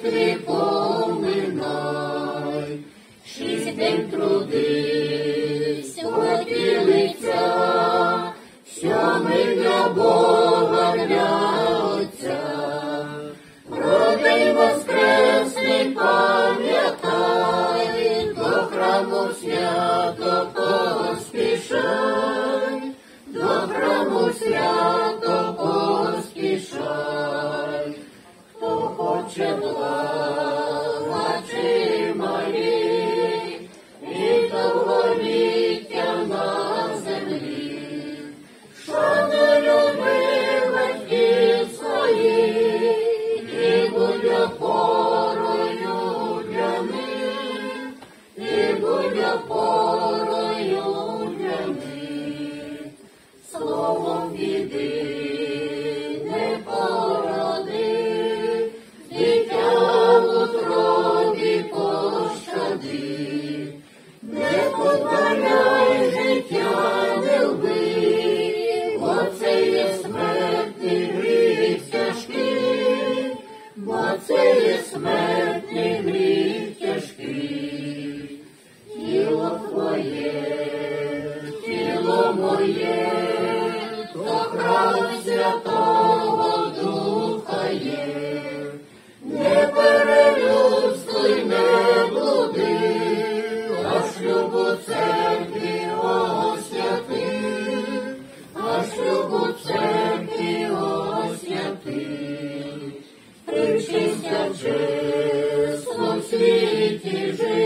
молитві поминай, 6 день трудись, поділиться, 7 для Бога, для Отця. Про день воскресний пам'ятай, до храму свято поспішай, до храму свято поспішай. Хто хоче блага чималі і довголіття на землі, шануй люби батьків своїх, і будь опорою для них, і будь опорою для них. Словом біди не породи, дитя в утробі пощади. Не позбавляй життя, не вбий, бо це є смертний гріх тяжкий, бо це є смертний гріх тяжкий. Тіло твоє, тіло моє, то храм Святого Духа є. Не перелюбствуй, не блуди, а шлюб у церкві освяти, а шлюб у церкві освяти. Причистя чесно в світі жити,